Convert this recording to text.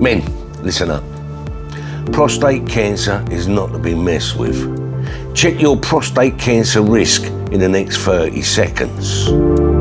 Men, listen up. Prostate cancer is not to be messed with. Check your prostate cancer risk in the next 30 seconds.